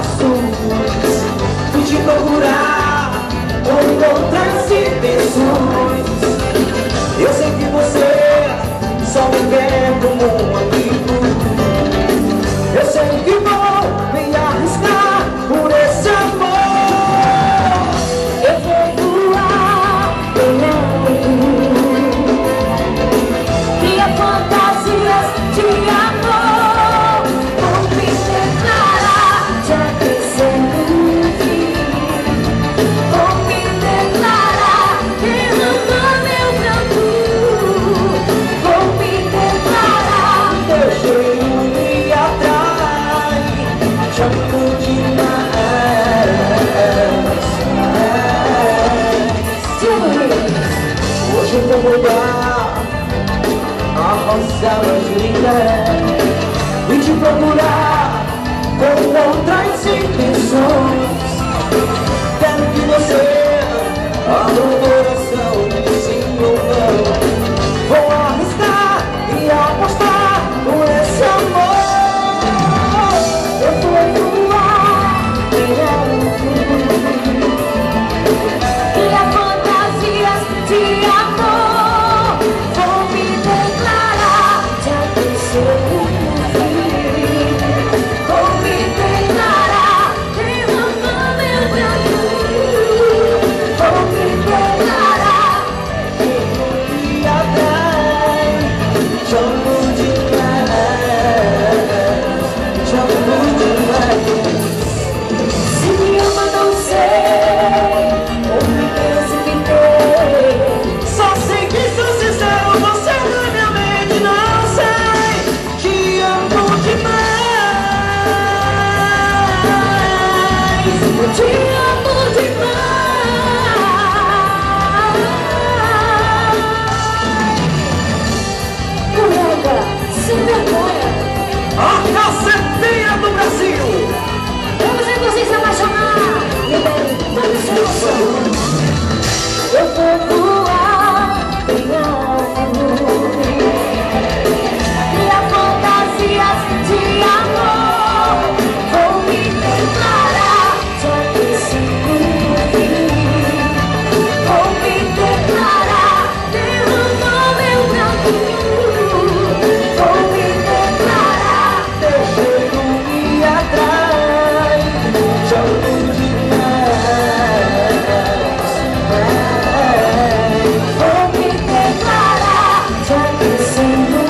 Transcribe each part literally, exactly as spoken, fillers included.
corações. Fui te procurar com outras intenções. Eu sei que você só me quer como um amigo. Eu sei que vou me arriscar por esse amor. Eu vou voar em alto, cria fantasias de amor. Vou me declarar te aquecendo. Vou me declarar derramando meu pranto. Vou me declarar teu cheiro me atrai, chamo demais. Hoje eu vou mudar a rosa mais linda e te procurar com outras intenções. Quero que você abra o coração, sim ou não. Vou arriscar e apostar por esse amor. Eu vou voar em alto, cria fantasias de amor. Vou me declarar te aquecer. Vou me declarar derramando meu pranto. Vou me declarar que me atrai, chamo demais, chamo demais. Se me ama não sei, ou me precipitei. Só sei que sou sincero, você na minha mente. Não sei, te amo demais. Te amo demais. Colega, sem vergonha, a caceteira do Brasil. Vamos ver vocês se apaixonar. Libere toda a sua emoção. Eu vou voar em alto, cria fantasias de amor. Vou me declarar te aquecendo. Vou me declarar derramando meu pranto. Vou me declarar teu cheiro me atrai, chamo demais. Vou me declarar te aquecendo.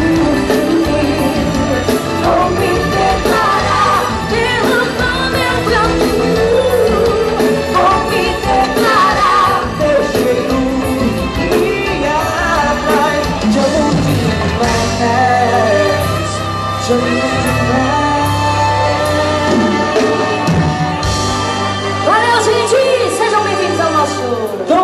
Vou me declarar derramando meu pranto. Vou me declarar teu cheiro me atrai, chamo demais, chamo demais. Valeu, gente! Sejam bem-vindos ao nosso show.